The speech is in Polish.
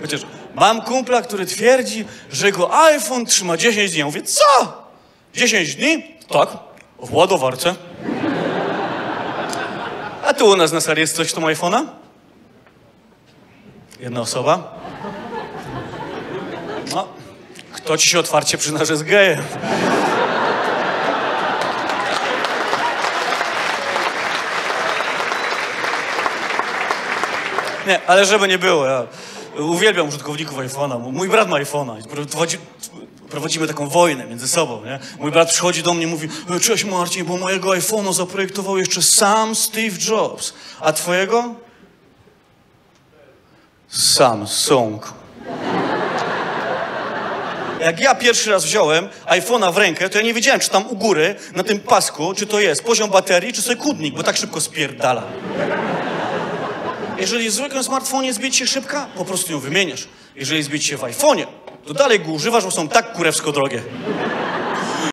Chociaż mam kumpla, który twierdzi, że jego iPhone trzyma 10 dni. Ja mówię, co? 10 dni? Tak, w ładowarce. A tu u nas na sali jest coś, kto ma iPhone'a? Jedna osoba. No, kto ci się otwarcie przyzna, że jest gejem? Nie, ale żeby nie było, ja uwielbiam użytkowników iPhone'a. Mój brat ma iPhone'a. Prowadzimy taką wojnę między sobą, nie? Mój brat przychodzi do mnie i mówi, cześć Marcin, bo mojego iPhone'a zaprojektował jeszcze sam Steve Jobs. A twojego? Samsung. Jak ja pierwszy raz wziąłem iPhone'a w rękę, to ja nie wiedziałem, czy tam u góry, na tym pasku, czy to jest poziom baterii, czy sekundnik, bo tak szybko spierdala. Jeżeli w zwykłym smartfonie zbić się szybka, po prostu ją wymieniasz. Jeżeli zbić się w iPhone'ie, to dalej go używasz, bo są tak kurewsko drogie.